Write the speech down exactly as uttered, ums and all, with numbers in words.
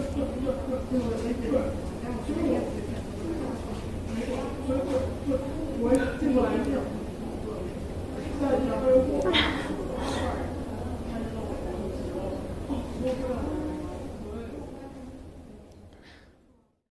对，我也觉得，但我觉得也。